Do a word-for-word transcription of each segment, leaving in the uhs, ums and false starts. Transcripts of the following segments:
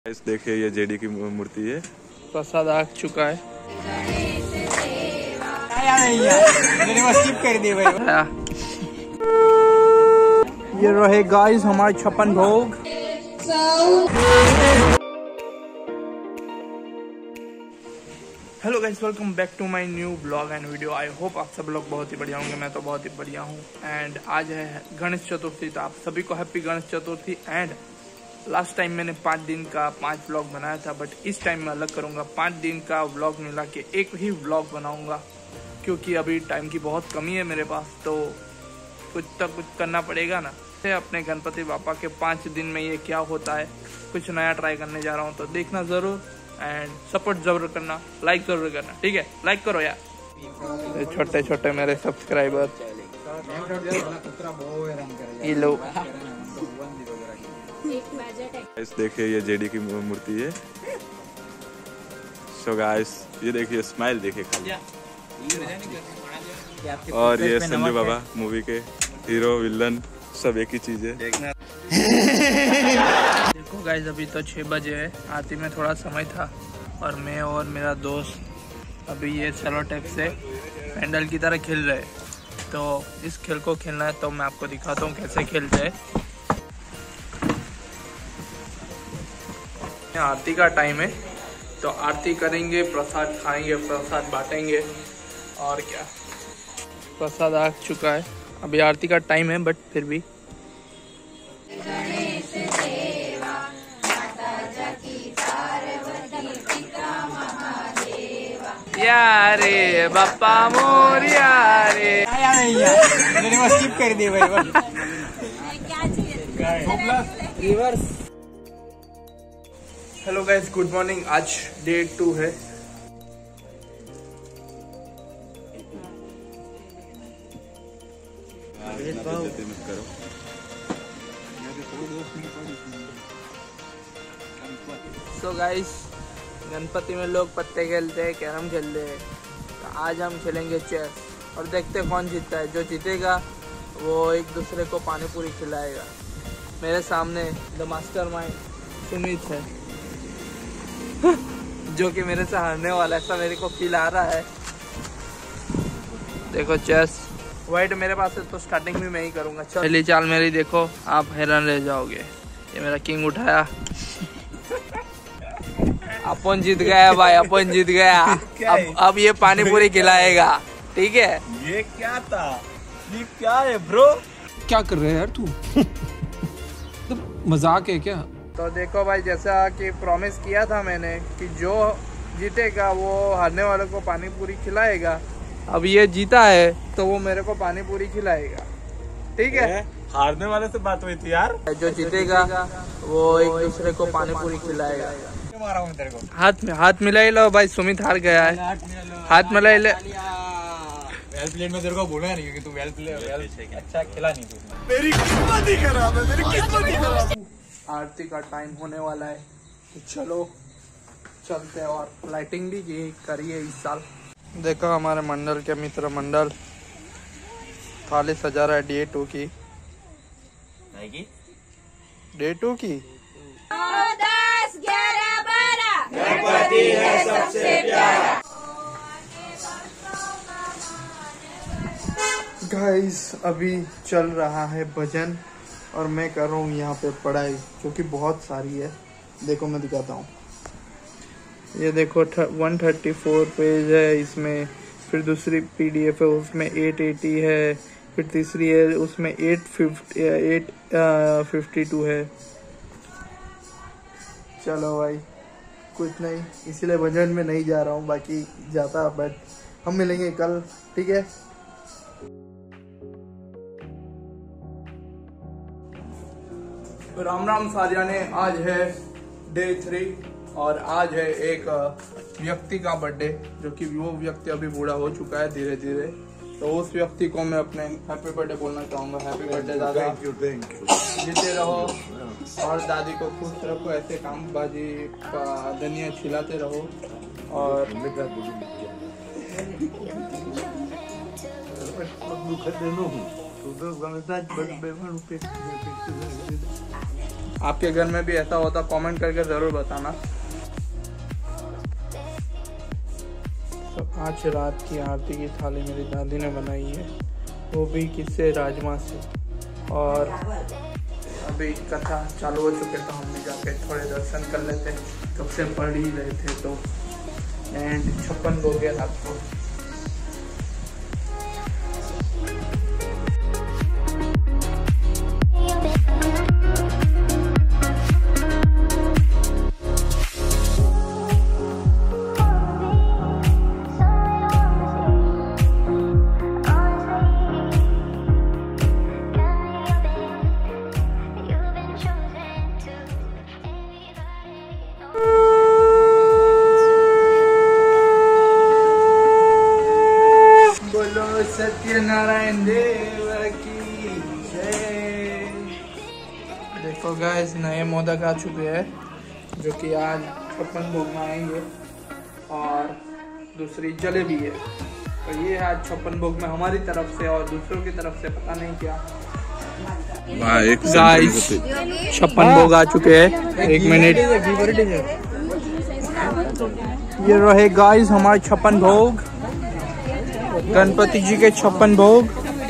इस देखिए ये जेडी की मूर्ति है। प्रसाद आ चुका है। कर दी भाई। ये रहे गाइस हमारे छप्पन भोग। Hello guys, welcome back to my new blog and video. I hope आप सब लोग बहुत ही बढ़िया होंगे। मैं तो बहुत ही बढ़िया हूँ। एंड आज है गणेश चतुर्थी, तो आप सभी को happy Ganesh Chaturthi. And last time मैंने पाँच दिन का पांच व्लॉग बनाया था, बट इस टाइम मैं अलग करूंगा। पाँच दिन का व्लॉग मिला के एक ही व्लॉग बनाऊंगा, क्योंकि अभी टाइम की बहुत कमी है मेरे पास, तो कुछ तो कुछ करना पड़ेगा ना। अपने गणपति बापा के पाँच दिन में ये क्या होता है, कुछ नया ट्राई करने जा रहा हूँ, तो देखना जरूर एंड सपोर्ट जरूर करना, लाइक जरूर करना, ठीक है? लाइक करो यार। छोटे छोटे मेरे सब्सक्राइबर, ये लो। इस देखिए ये जेडी की मूर्ति है। सो गाइस ये देखिए, स्माइल देखिए खाली। और ये संजू बाबा मूवी के हीरो विलन सब एक ही चीज है। देखो गाइस, अभी तो छह बजे है, आरती में थोड़ा समय था और मैं और मेरा दोस्त अभी ये सेलो टेप से पैंडल की तरह खेल रहे। तो इस खेल को खेलना है, तो मैं आपको दिखाता हूँ कैसे खेलते हैं। आरती का टाइम है, तो आरती करेंगे, प्रसाद खाएंगे, प्रसाद बांटेंगे और क्या। प्रसाद आ चुका है। अभी आरती का टाइम है, बट फिर भी यारे बापा मोरिया रे। मैंने स्किप कर दी भाई। Reverse. Hello guys, good morning. आज डे टू है। सो गाइस, गणपति में लोग पत्ते खेलते हैं, कैरम खेलते हैं, तो आज हम खेलेंगे चेस और देखते हैं कौन जीतता है। जो जीतेगा वो एक दूसरे को पानी पूरी खिलाएगा। मेरे सामने द मास्टर माइंड सुमित है, जो कि मेरे से हारने वाला, ऐसा मेरे को फील आ रहा है। देखो चेस वाइट मेरे पास है, तो स्टार्टिंग भी मैं ही करूंगा। पहली चाल मेरी देखो, आप हैरान रह जाओगे। ये मेरा किंग उठाया। अपन जीत गया भाई, अपन जीत गया। अब अब ये पानी पूरी खिलाएगा, ठीक है? ये क्या था? ये क्या है ब्रो? क्या कर रहे हैं यार तू? तो मजाक है क्या? तो देखो भाई, जैसा कि प्रॉमिस किया था मैंने कि जो जीतेगा वो हारने वाले को पानी पूरी खिलाएगा। अब ये जीता है तो वो मेरे को पानी पूरी खिलाएगा, ठीक है? हारने वाले से बात हुई थी यार। जो जीतेगा वो एक दूसरे को पानी पूरी खिलाएगा। मारा हूं तेरे को। हाथ में हाथ मिला ही लो भाई, सुमित हार गया है। हाथ मिला ही ले। वेल प्लेट में तेरे को बोला नहीं, क्योंकि तू वेल प्ले वेल अच्छा खेला नहीं तू। मेरी किस्मत ही खराब है, मेरी किस्मत ही खराब है। आरती का टाइम होने वाला है, तो चलो चलते हैं। और लाइटिंग भी की करी है इस साल। देखो हमारे मंडल के मित्र मंडल थाली सजा रहा है डे टू की। डे टू की दस ग्यारह बारह गणपति है सबसे प्यारा। गाइस, अभी चल रहा है भजन और मैं कर रहा हूँ यहाँ पे पढ़ाई, जो कि बहुत सारी है। देखो मैं दिखाता हूँ। ये देखो वन थर्टी फोर पेज है इसमें, फिर दूसरी पीडीएफ है उसमें एट एटी है, फिर तीसरी है उसमें eight fifty eight fifty two है। चलो भाई, कुछ नहीं, इसीलिए भजन में नहीं जा रहा हूँ, बाकी जाता। बट हम मिलेंगे कल, ठीक है? राम राम सारियाने, आज है डे थ्री और आज है एक व्यक्ति का बर्थडे, जो कि वो व्यक्ति अभी बूढ़ा हो चुका है धीरे धीरे। तो उस व्यक्ति को मैं अपने हैप्पी बर्थडे बोलना चाहूँगा। हैप्पी बर्थडे दादा, जीते रहो और दादी को खुश रखो, ऐसे काम बाजी धनिया खिलाते रहो। और आपके घर में भी ऐसा होता कमेंट करके जरूर बताना। तो आज रात की आरती की थाली मेरी दादी ने बनाई है, वो भी किससे, राजमा से। और अभी कथा चालू हो चुके तो हमने जाके थोड़े दर्शन कर लेते, कब से पढ़ ही रहे थे तो। एंड छप्पन हो गया रात को। सत्यनारायण देव की जय। देखो गाइस, नए मोदक आ चुके हैं जो कि आज छप्पन भोग में आएंगे, और दूसरी जलेबी है। तो ये आज छप्पन भोग में हमारी तरफ से, और दूसरों की तरफ से पता नहीं क्या। गाइस छप्पन भोग आ चुके हैं। एक मिनट, ये रहे गाइस हमारे छप्पन भोग, गणपति जी के छप्पन भोग।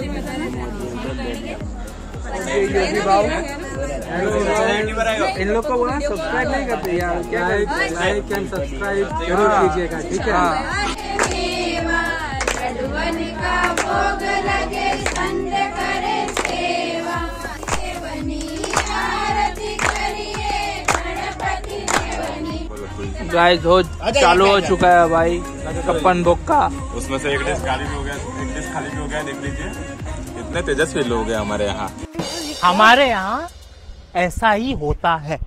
इन लोग को बोला सब्सक्राइब नहीं करते यार, क्या लाइक एंड सब्सक्राइब जरूर कीजिएगा, ठीक है। गाइस हो चालू हो चुका है भाई छप्पन भोग का। उसमें से एक डिश खाली भी हो गया, एक डिश खाली भी हो गया। देख लीजिए इतने तेजस्वी लोग हैं हमारे यहाँ। हमारे यहाँ ऐसा ही होता है।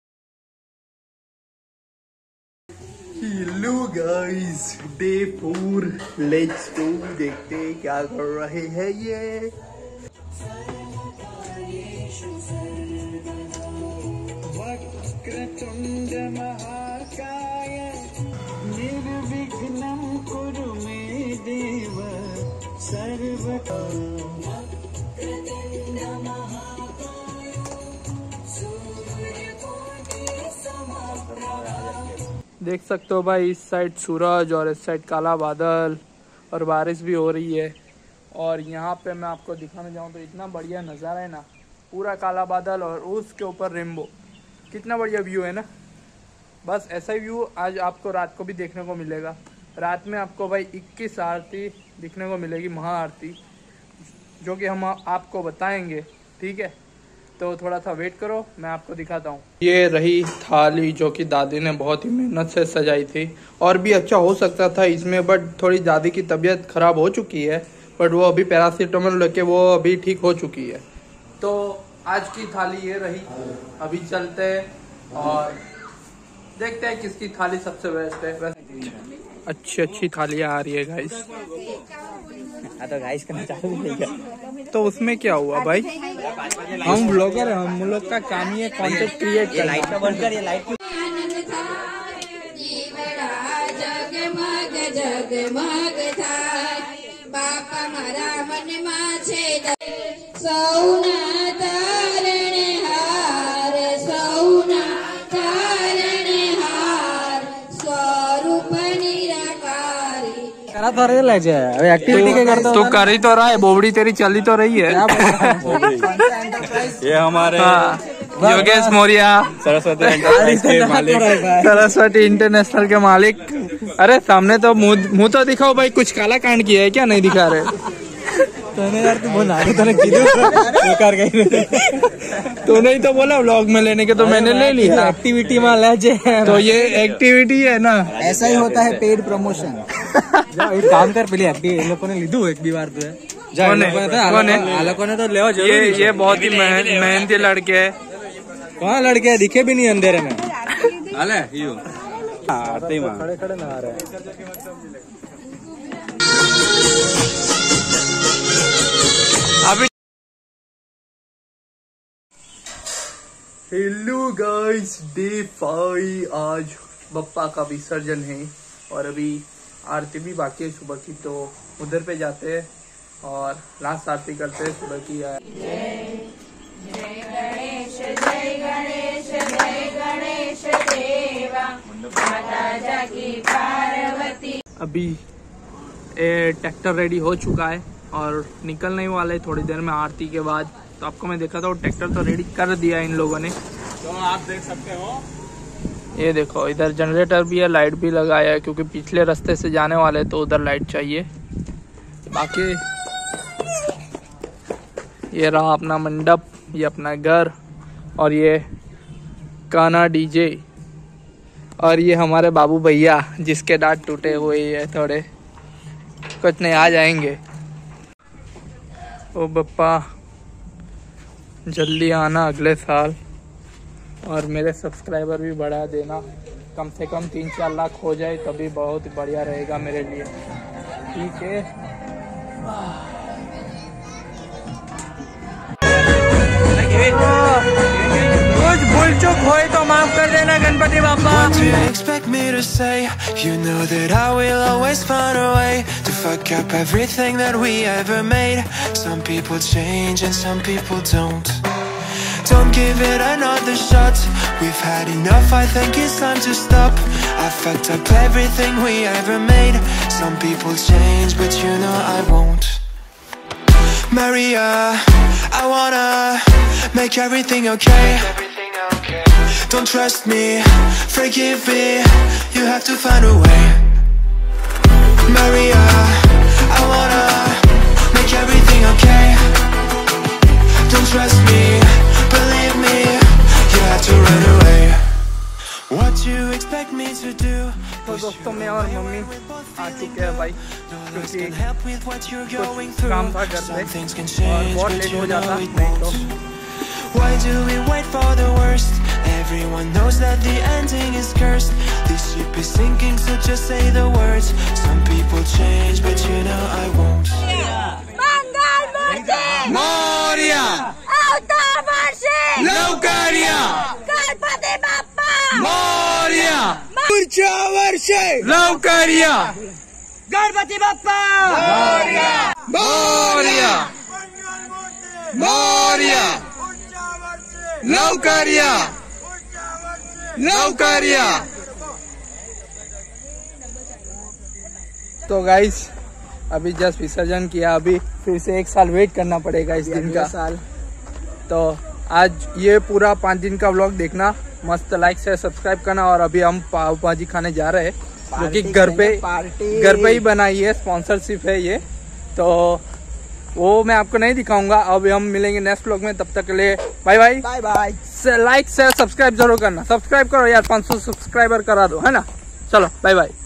Hello guys, day four, let's go. देखते हैं क्या कर रहे हैं ये। वक्रतुंड महाकाय निर्विघ्नं कुरु मे देव सर्वकाम। देख सकते हो भाई, इस साइड सूरज और इस साइड काला बादल, और बारिश भी हो रही है। और यहाँ पे मैं आपको दिखाने जाऊँ तो इतना बढ़िया नज़ारा है ना, पूरा काला बादल और उसके ऊपर रेनबो। कितना बढ़िया व्यू है ना। बस ऐसा ही व्यू आज आपको रात को भी देखने को मिलेगा। रात में आपको भाई इक्कीस आरती दिखने को मिलेगी, महाआरती, जो कि हम आपको बताएंगे, ठीक है। तो थोड़ा सा वेट करो, मैं आपको दिखाता हूँ। ये रही थाली जो कि दादी ने बहुत ही मेहनत से सजाई थी, और भी अच्छा हो सकता था इसमें, बट थोड़ी दादी की तबीयत खराब हो चुकी है, बट वो अभी पैरासीटामोल लेके वो अभी ठीक हो चुकी है। तो आज की थाली ये रही। अभी चलते हैं और देखते हैं किसकी थाली सबसे बेस्ट है। अच्छी अच्छी थालियाँ आ रही है गाइस। तो गाइस करना चालू नहीं किया तो उसमें क्या हुआ भाई, हम ब्लॉगर हैं, हम लोग का काम ही है कंटेंट क्रिएट करना। लाइट का बंद कर, ये लाइट जगमग जगमग थाय बापा मारा मन में छे सौना तारणे हार सौना तारणे हार स्वरूप निराकारी। करा तो रहे ले जाए, अबे एक्टिविटी के करता तो कर ही तो रहा है, बोबड़ी तेरी चली तो रही है। ये हमारे योगेश मौर्य, सरस्वती एंटरप्राइज के मालिक, सरस्वती इंटरनेशनल के मालिक। अरे सामने तो मुंह मुंह तो दिखाओ भाई, कुछ काला कांड किया है क्या? नहीं दिखा रहे तूने यार, तू बोल आगे तूने बेकार गई तूने ही तो बोला व्लॉग में लेने के, तो मैंने ले लिया। एक्टिविटी में ले जाए तो ये एक्टिविटी है ना, ऐसा ही होता है पेड प्रमोशन। एक काम कर, पहले इन लोगों ने लीधु एक भी बार तो है, लोगों ने तो ले। ये ये बहुत ही मेहनती लड़के है। कहाँ लड़के है, दिखे भी नहीं अंधेरे में। खड़े खड़े नहा रहे हैं। अभी हेलो गाइस, डे फाइव। आज बप्पा का विसर्जन है और अभी आरती भी बाकी है सुबह की, तो उधर पे जाते हैं और लास्ट आरती करते हैं सुबह की। जय गणेश जय गणेश जय गणेश देवा माता जाकी पार्वती। अभी ये ट्रैक्टर रेडी हो चुका है और निकलने ही वाला है थोड़ी देर में आरती के बाद। तो आपको मैं देखा था वो ट्रैक्टर तो रेडी कर दिया इन लोगों ने, तो आप देख सकते हो। ये देखो इधर जनरेटर भी है, लाइट भी लगाया है क्योंकि पिछले रास्ते से जाने वाले तो उधर लाइट चाहिए। बाकी ये रहा अपना मंडप, ये अपना घर और ये काना डीजे और ये हमारे बाबू भैया जिसके दांत टूटे हुए हैं थोड़े, कुछ नहीं आ जाएंगे। ओ बप्पा जल्दी आना अगले साल और मेरे सब्सक्राइबर भी बढ़ा देना, कम से कम तीन चार लाख हो जाए तभी बहुत बढ़िया रहेगा मेरे लिए। ठीक है, कुछ भूल चूक होए तो माफ कर देना गणपति बापा। What do you expect me to say? You know that I will always find a way to fuck up everything that we ever made. Some people change and some people don't. Don't give it another shot. We've had enough, I think it's time to stop. I fucked up everything we ever made. Some people change, but you know I won't. Maria, I wanna make everything okay. Don't trust me, forgive me, you have to find a way. Maria, I wanna make everything okay. Don't trust me, believe me, you have to run away. What you expect me to do? तो दोस्तों मैं और mummy आ चुके हैं भाई, क्योंकि कुछ काम था घर पे और बहुत लेट हो जाता नहीं तो। Why do we wait for the worst? Everyone knows that the ending is cursed. This ship is sinking, so just say the words. Some people change, but you know I won't. Mangal Murthy Moria! अवतार वर्षे Laukaria! Ganpati Bappa Moria! ऊर्जा वर्षे Laukaria! Ganpati Bappa Moria! Moria! Laukaria! Laukaria! तो guys अभी just विसर्जन किया, अभी फिर से एक साल वेट करना पड़ेगा इस दिन का साल। तो आज ये पूरा पाँच दिन का व्लॉग देखना, मस्त लाइक से सब्सक्राइब करना। और अभी हम पाव भाजी खाने जा रहे हैं जो कि घर पे घर पे ही बनाई है, स्पॉन्सरशिप है ये, तो वो मैं आपको नहीं दिखाऊंगा। अभी हम मिलेंगे नेक्स्ट व्लॉग में, तब तक के लिए bye bye bye bye. Like से सब्सक्राइब जरूर करना, सब्सक्राइब करो यार, पाँच सौ सब्सक्राइबर करा दो है ना। चलो बाय बाय।